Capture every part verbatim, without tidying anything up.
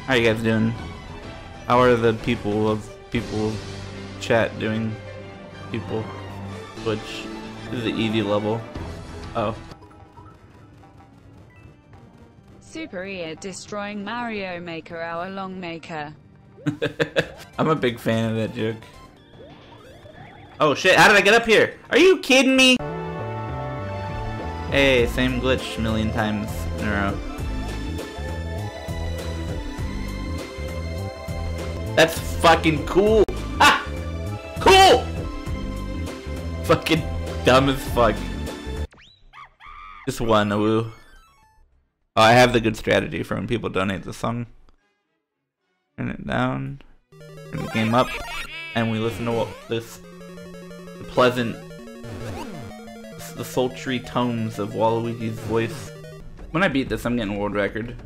How are you guys doing? How are the people of people chat doing? People, which is the easy level. Oh. Super ear destroying Mario Maker hour long maker. I'm a big fan of that joke. Oh shit, how did I get up here? Are you kidding me? Hey, same glitch a million times in a row. That's fucking cool. Ah! Cool! Fucking dumb as fuck. Just one, a woo. Oh, I have the good strategy for when people donate the song. Turn it down. Turn the game up. And we listen to what this the pleasant, the sultry tones of Waluigi's voice. When I beat this, I'm getting a world record.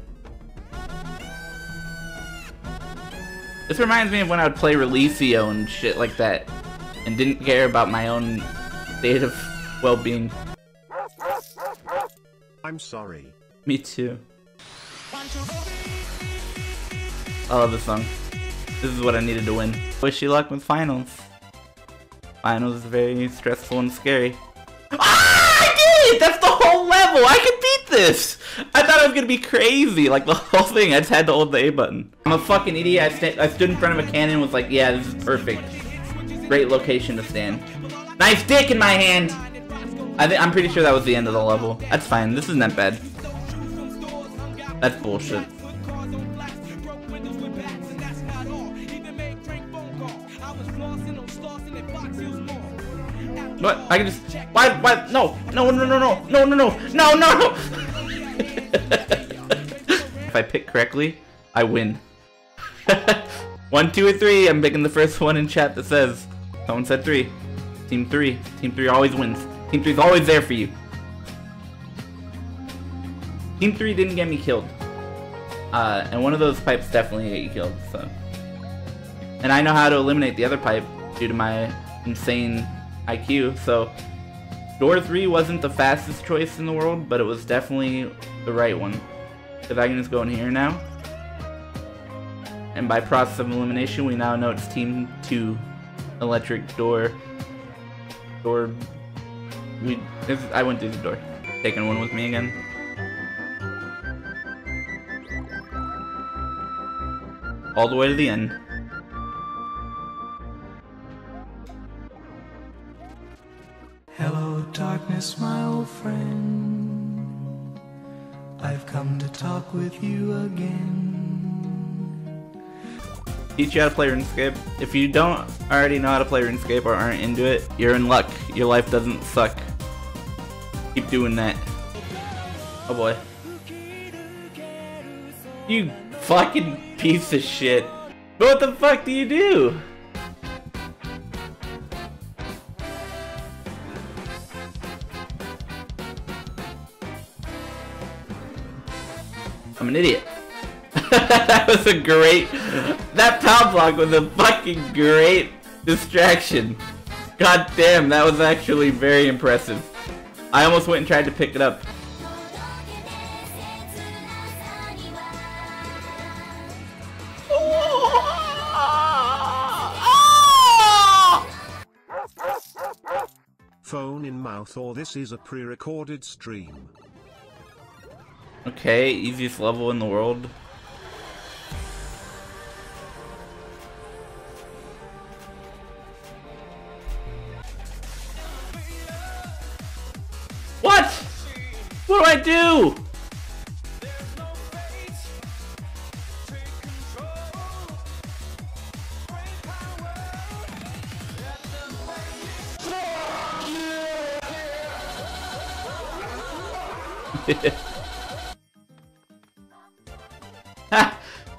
This reminds me of when I would play Releasio and shit like that, and didn't care about my own state of well-being. I'm sorry. Me too. I love this song. This is what I needed to win. Wish you luck with finals. Finals is very stressful and scary. Ah, I did it! That's the whole level! I can beat this! I thought I was gonna be crazy, like the whole thing. I just had to hold the A button. I'm a fucking idiot. I, st I stood in front of a cannon and was like, yeah, this is perfect. Great location to stand. Nice dick in my hand! I th I'm pretty sure that was the end of the level. That's fine. This isn't that bad. That's bullshit. What? I can just... Why? Why? No! No, no, no, no! No, no, no! No, no, no! If I pick correctly, I win. One, two, or three. I'm picking the first one in chat that says. Someone said three. Team three. Team three always wins. Team three's always there for you. Team three didn't get me killed. Uh, and one of those pipes definitely get you killed, so. And I know how to eliminate the other pipe due to my insane I Q, so. Door three wasn't the fastest choice in the world, but it was definitely the right one. Because I can just go in here now. And by process of elimination, we now know it's Team two. Electric door. Door. We. This, I went through the door. Taking one with me again. All the way to the end. Hello, darkness, my old friend. I've come to talk with you again. Teach you how to play RuneScape. If you don't already know how to play RuneScape or aren't into it, you're in luck. Your life doesn't suck. Keep doing that. Oh boy. You fucking piece of shit. What the fuck do you do? I'm an idiot. That was a great... That power block was a fucking great distraction. God damn, that was actually very impressive. I almost went and tried to pick it up. Phone in mouth, or this is a pre-recorded stream. Okay, easiest level in the world. What? What do I do?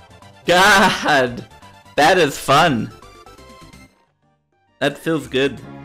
God, that is fun. That feels good.